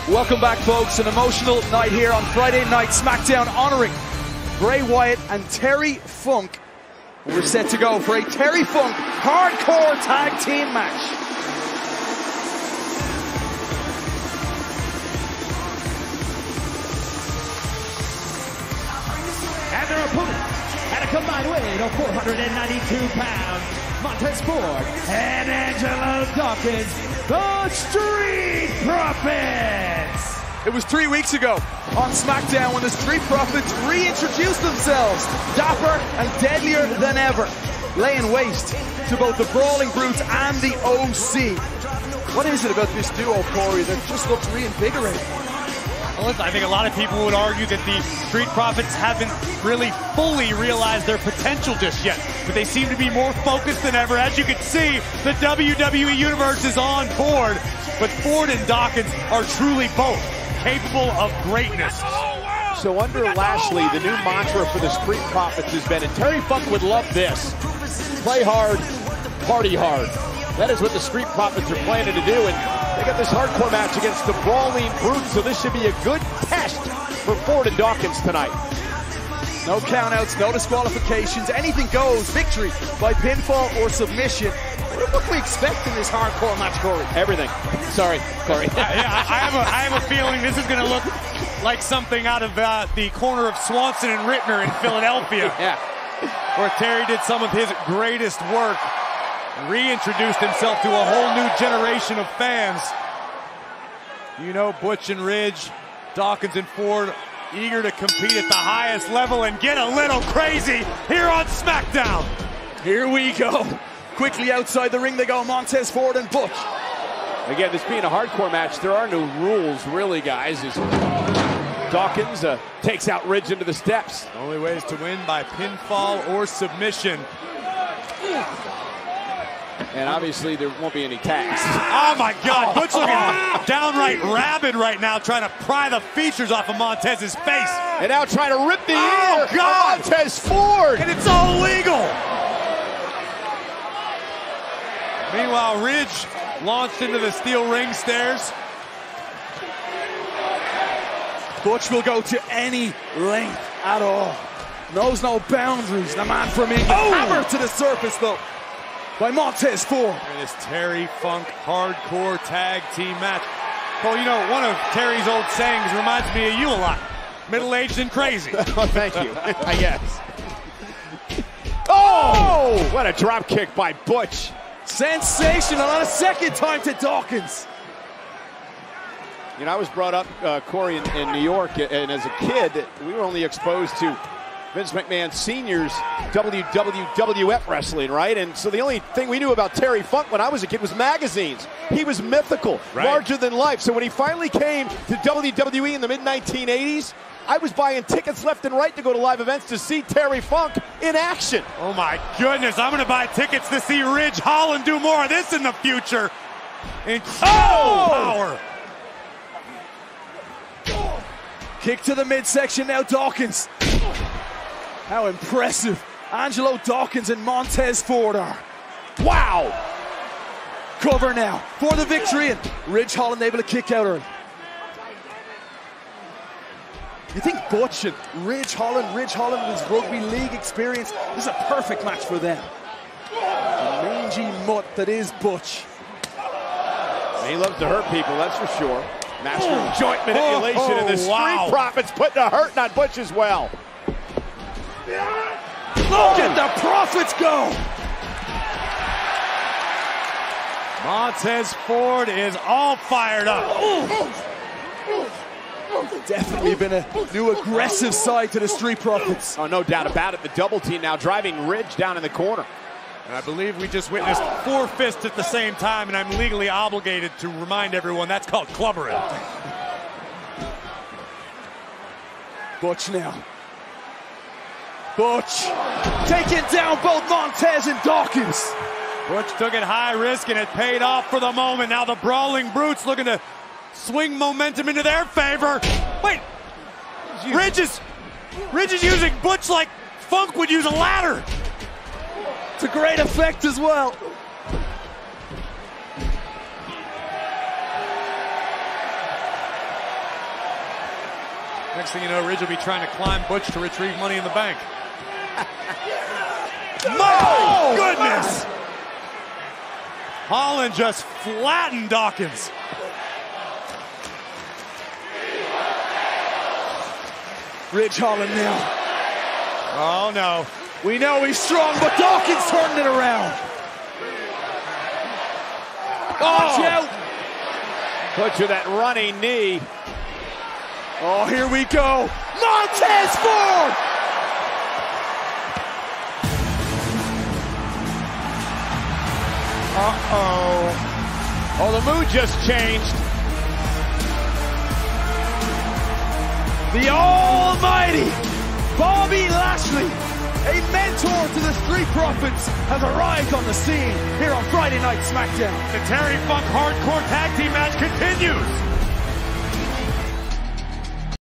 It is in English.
Welcome back, folks. An emotional night here on Friday Night SmackDown, honoring Bray Wyatt and Terry Funk. We're set to go for a Terry Funk hardcore tag team match. And their opponent, at a combined weight of 492 pounds, Montez Ford and Angelo Dawkins, the Street Profits. It was 3 weeks ago on SmackDown when the Street Profits reintroduced themselves, dapper and deadlier than ever, laying waste to both the Brawling Brutes and the OC. What is it about this duo, Corey, that just looks reinvigorated? Well, listen, I think a lot of people would argue that the Street Profits haven't really fully realized their potential just yet, but they seem to be more focused than ever. As you can see, the WWE Universe is on board, but Ford and Dawkins are truly both capable of greatness. So under Lashley, the new mantra for the Street Profits has been, and Terry Funk would love this, play hard, party hard. That is what the Street Profits are planning to do, and they got this hardcore match against the Brawling Brutes, so this should be a good test for Ford and Dawkins tonight. No countouts, no disqualifications, anything goes. Victory by pinfall or submission. What can we expect in this hardcore match, Corey? Everything. Sorry, Corey. I have a feeling this is going to look like something out of the corner of Swanson and Rittner in Philadelphia. Yeah. Where Terry did some of his greatest work, reintroduced himself to a whole new generation of fans. You know, Butch and Ridge, Dawkins and Ford, eager to compete at the highest level and get a little crazy here on SmackDown. Here we go. Quickly outside the ring they go, Montez Ford and Butch. Again, this being a hardcore match, there are no rules really, guys. As Dawkins takes out Ridge into the steps. The only way is to win by pinfall or submission. And obviously there won't be any tags. Oh my God, Butch looking downright rabid right now, trying to pry the features off of Montez's face. And now trying to rip the ear God. of Montez Ford. And it's all legal. Meanwhile, Ridge launched into the steel ring stairs. Butch will go to any length at all. Knows no boundaries. The man from England. Hammer to the surface, though, by Montez Ford. And this Terry Funk hardcore tag team match. Well, you know, one of Terry's old sayings reminds me of you a lot. Middle-aged and crazy. Oh, thank you. I guess. Oh! What a drop kick by Butch. Sensational, on a second time to Dawkins. You know, I was brought up, Corey, in New York, and as a kid, we were only exposed to Vince McMahon Sr.'s WWF wrestling, right? And so the only thing we knew about Terry Funk when I was a kid was magazines. He was mythical, larger than life. So when he finally came to WWE in the mid-1980s, I was buying tickets left and right to go to live events to see Terry Funk in action. Oh my goodness, I'm gonna buy tickets to see Ridge Holland do more of this in the future. Incredible power. Kick to the midsection now, Dawkins. How impressive Angelo Dawkins and Montez Ford are. Wow! Cover now for the victory, and Ridge Holland able to kick out early. You think Butch and Ridge Holland with his rugby league experience, this is a perfect match for them. The mangy mutt that is Butch. He loves to hurt people, that's for sure. Master of joint manipulation, and the Street Profits putting a hurt on Butch as well. Look at the Profits go! Montez Ford is all fired up. Definitely been a new aggressive side to the Street Profits. Oh, no doubt about it. The double team now driving Ridge down in the corner. And I believe we just witnessed 4 fists at the same time, and I'm legally obligated to remind everyone that's called clubbering. Butch now. Butch taking down both Montez and Dawkins. Butch took it high risk, and it paid off for the moment. Now the Brawling Brutes looking to swing momentum into their favor. Wait, Ridge is using Butch like Funk would use a ladder. To great effect as well. Next thing you know, Ridge will be trying to climb Butch to retrieve Money in the Bank. My goodness! Holland just flattened Dawkins. Ridge Holland now. Oh no. We know he's strong, but Dawkins turned it around. Watch out. Butch with that running knee. Oh, here we go. Montez Ford. Oh, the mood just changed. The almighty Bobby Lashley, a mentor to the Street Profits, has arrived on the scene here on Friday Night SmackDown. The Terry Funk Hardcore Tag Team match continues.